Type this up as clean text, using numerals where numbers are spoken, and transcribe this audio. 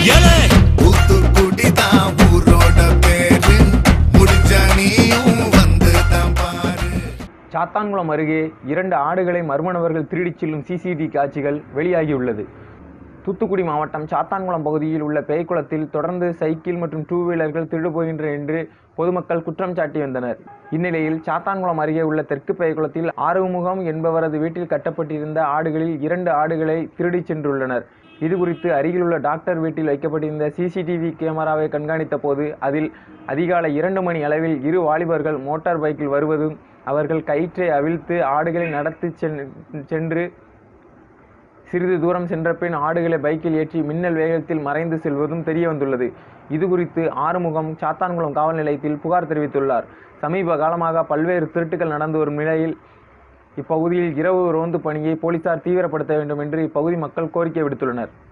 தூத்துக்குடி தான் ஊரோட பேரு, முடிஞ்சா நீயும் வந்து தான் பாரு. சாத்தான்குளம் அருகே 2 ஆடுகளை மர்ம நபர்கள் திருடிச் செல்லும் சிசிடிவி காட்சிகள் வெளியாகியுள்ளது. தூத்துக்குடி மாவட்டம் சாத்தான்குளம் பகுதியில் உள்ள பேய்க்குளத்தில் தொடர்ந்து சைக்கிள் மற்றும் 2 வீலர்கள் திருடு போகின்றன என்று பொதுமக்கள் குற்றம் சாட்டி வந்தனர். இந்நிலையில் சாத்தான்குளம் அருகே உள்ள தெற்கு பேய்க்குளத்தில் ஆறுமுகம் என்பவரது வீட்டில் கட்டப்பட்டிருந்த ஆடுகளில் 2 ஆடுகளை திருடிச் சென்றுள்ளனர். இதுகுறித்து அருகில் உள்ள டாக்டர் வீட்டில் வைக்கப்பட்டிருந்த சிசிடிவி கேமராவை கண்காணித்த போது அதில் அதிகாலை 2 மணி அளவில் 2 வாலிபர்கள் மோட்டார் பைக்கில் வருவதும், அவர்கள் கயிற்றை அவிழ்த்து ஆடுகளை நடத்தி சென்று சிறிது தூரம் சென்ற பின் ஆடுகளை பைக்கில் ஏற்றி மின்னல் வேகத்தில் மறைந்து செல்வதும் தெரிய வந்துள்ளது. இதுகுறித்து ஆறுமுகம் சாத்தான்குளம் காவல் நிலையத்தில் புகார் தெரிவித்துள்ளார். சமீப காலமாக பல்வேறு திருட்டுகள் நடந்து வரும் நிலையில் இப்பகுதியில் இரவு ரோந்து பணியை போலீசார் தீவிரப்படுத்த வேண்டும் என்று இப்பகுதி மக்கள் கோரிக்கை விடுத்துள்ளனர்.